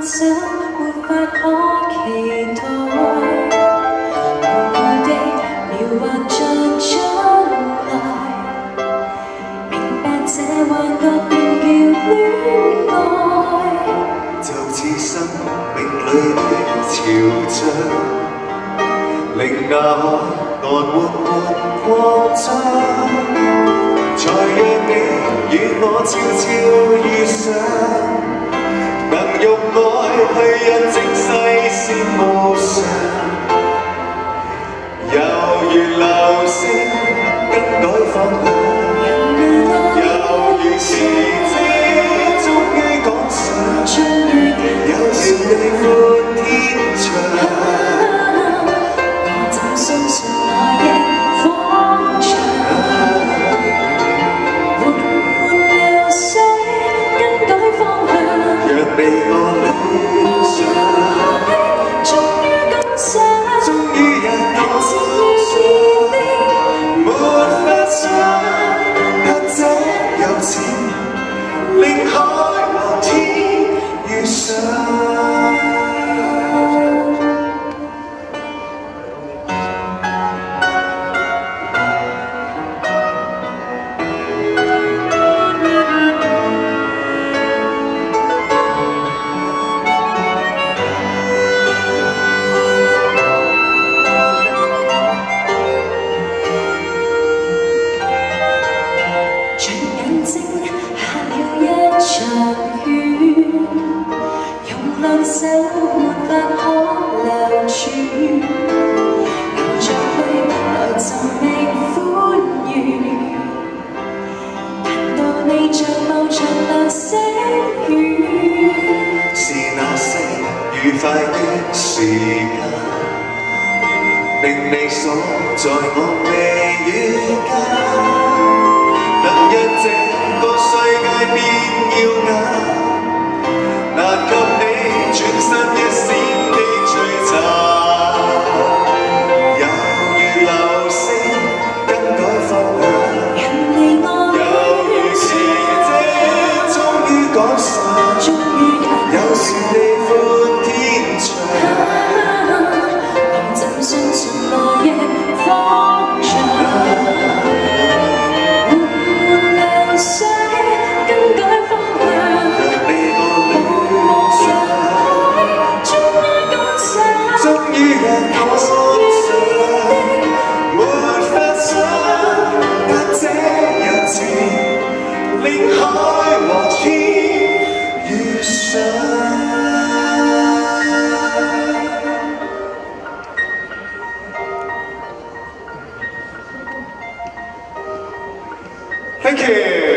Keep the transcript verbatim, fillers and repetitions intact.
走，沒法可期待。模糊地描畫着將來，明白這幻覺便叫戀愛。 就似生命裏的潮漲，令那海岸緩緩擴張。在讓你與我悄悄遇上，能用愛去印證世事無常，猶如流星更改方向，猶如時節終於趕上，有條地闊天長。我怎相信那夜方長？緩緩流水更改方向， 讓你我理想， 終於趕上， 終於日趕上，沒法想，得這有錢，令海和天遇上。 兩手沒法可留住，留着淚來尋覓歡愉。難道你像某場流星雨？ 是那些愉快的時間，令你鎖在我眉宇間，能讓這個世界變耀眼，難及你。轉身一閃的璀璨，猶如流星更改方向，猶如時節終於趕上，有時地闊天長。 我怎相信那夜方長？緩緩流水更改方向， 讓你我理想。終於日趕上，沒法想，得這日子，令海和天遇上。Thank you。